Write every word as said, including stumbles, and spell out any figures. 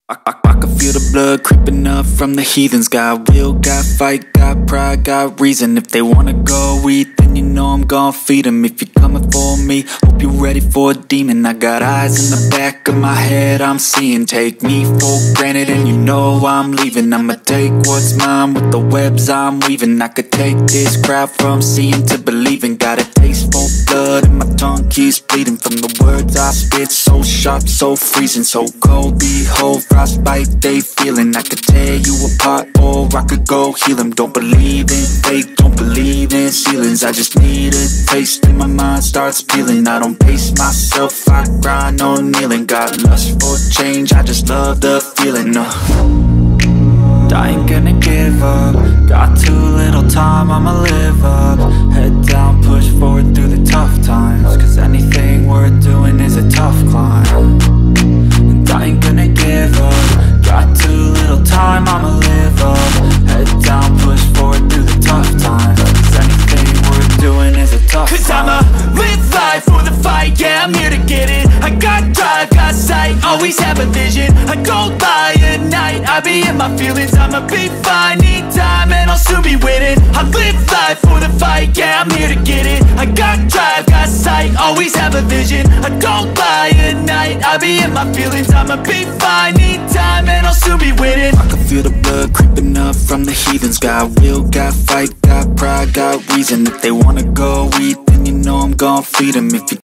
I, I, I can feel the blood creeping up from the heathens. Got will, got fight, got pride, got reason. If they wanna go eat, then you know I'm gon' feed them. If you're coming for me, hope you're ready for a demon. I got eyes in the back of my head, I'm seeing. Take me for granted and you know I'm leaving. I'ma take what's mine with the webs I'm weaving. I could take this crowd from seeing to believing. Got a taste for blood and my tongue keeps bleeding from the words I spit. So sharp, so freezing, so cold. Behold, frostbite they feeling. I could tear you apart or I could go heal them. Don't believe in fate, don't believe in ceilings. I just need a taste and my mind starts peeling. I don't pace myself, I grind on kneeling. Got lust for change, I just love the feeling. No, I ain't gonna give up. Got too little time, I'ma live up. Head down, push forward through the tough times. Cause anything worth doing is a tough climb. And I ain't gonna give up. Got too little time, I'ma live up. Head down, push forward through the tough times. Cause anything worth doing is a tough climb. Cause I'ma live life for the fight, yeah, I'm here to get it. I got drive, got sight, always have a vision. I go by at night, I be in my feelings. I'ma be fine, need time and I'll soon be winning. I live life for the fight, yeah, I'm here to get it. I got drive, got sight, always have a vision. I go by at night, I be in my feelings. I'ma be fine, need time and I'll soon be winning. I can feel the blood creeping up from the heathens. Got will, got fight, got pride, got reason. If they wanna go eat, then you know I'm gon' feed them. If you